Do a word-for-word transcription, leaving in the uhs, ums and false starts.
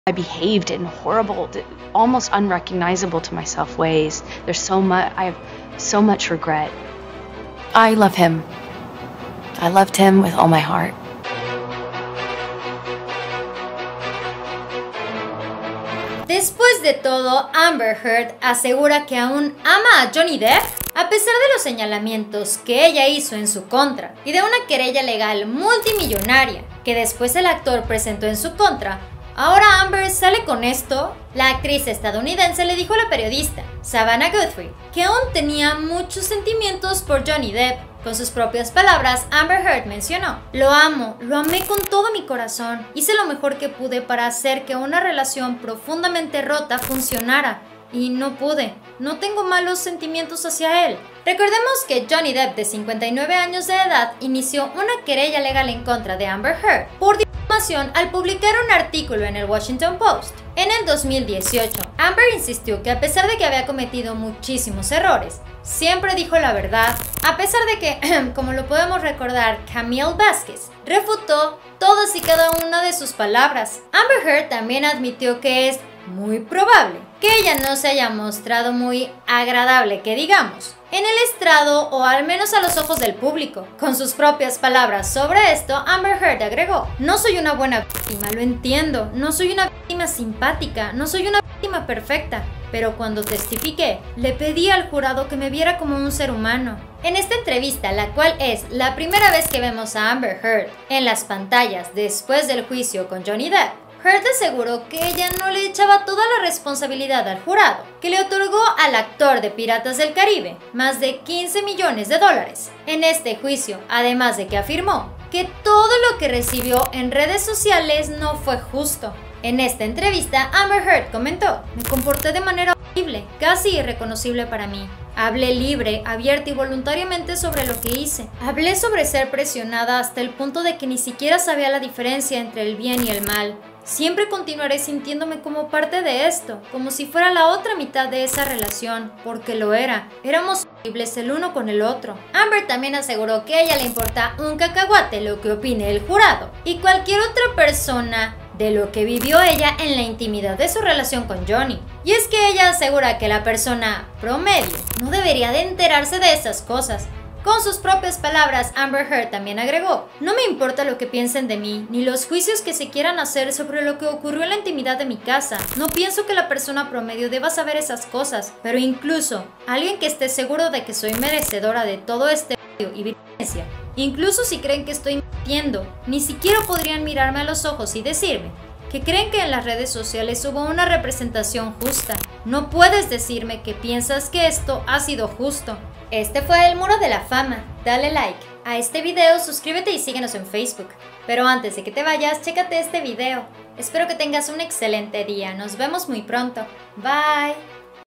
I behaved in horrible, almost unrecognizable to myself ways. There's so much, I have so much regret. I love him. I loved him with all my heart. Después de todo, Amber Heard asegura que aún ama a Johnny Depp, a pesar de los señalamientos que ella hizo en su contra y de una querella legal multimillonaria que después el actor presentó en su contra. Ahora Amber sale con esto. La actriz estadounidense le dijo a la periodista Savannah Guthrie que aún tenía muchos sentimientos por Johnny Depp. Con sus propias palabras, Amber Heard mencionó: "Lo amo, lo amé con todo mi corazón. Hice lo mejor que pude para hacer que una relación profundamente rota funcionara. Y no pude. No tengo malos sentimientos hacia él". Recordemos que Johnny Depp, de cincuenta y nueve años de edad, inició una querella legal en contra de Amber Heard por difamación al publicar un artículo en el Washington Post. En el dos mil dieciocho, Amber insistió que a pesar de que había cometido muchísimos errores, siempre dijo la verdad, a pesar de que, como lo podemos recordar, Camille Vázquez refutó todas y cada una de sus palabras. Amber Heard también admitió que es muy probable que ella no se haya mostrado muy agradable, que digamos, en el estrado o al menos a los ojos del público. Con sus propias palabras sobre esto, Amber Heard agregó: "No soy una buena víctima, lo entiendo, no soy una víctima simpática, no soy una víctima perfecta, pero cuando testifiqué, le pedí al jurado que me viera como un ser humano". En esta entrevista, la cual es la primera vez que vemos a Amber Heard en las pantallas después del juicio con Johnny Depp, Heard aseguró que ella no le echaba toda la responsabilidad al jurado, que le otorgó al actor de Piratas del Caribe más de quince millones de dólares en este juicio, además de que afirmó que todo lo que recibió en redes sociales no fue justo. En esta entrevista, Amber Heard comentó: "Me comporté de manera horrible, casi irreconocible para mí. Hablé libre, abierta y voluntariamente sobre lo que hice. Hablé sobre ser presionada hasta el punto de que ni siquiera sabía la diferencia entre el bien y el mal. Siempre continuaré sintiéndome como parte de esto, como si fuera la otra mitad de esa relación, porque lo era. Éramos horribles el uno con el otro". Amber también aseguró que a ella le importa un cacahuate lo que opine el jurado y cualquier otra persona de lo que vivió ella en la intimidad de su relación con Johnny. Y es que ella asegura que la persona promedio no debería de enterarse de esas cosas. Con sus propias palabras, Amber Heard también agregó: "No me importa lo que piensen de mí, ni los juicios que se quieran hacer sobre lo que ocurrió en la intimidad de mi casa. No pienso que la persona promedio deba saber esas cosas, pero incluso alguien que esté seguro de que soy merecedora de todo este odio y violencia, incluso si creen que estoy mintiendo, ni siquiera podrían mirarme a los ojos y decirme que creen que en las redes sociales hubo una representación justa. No puedes decirme que piensas que esto ha sido justo". Este fue el Muro de la Fama. Dale like a este video, suscríbete y síguenos en Facebook. Pero antes de que te vayas, chécate este video. Espero que tengas un excelente día. Nos vemos muy pronto. Bye.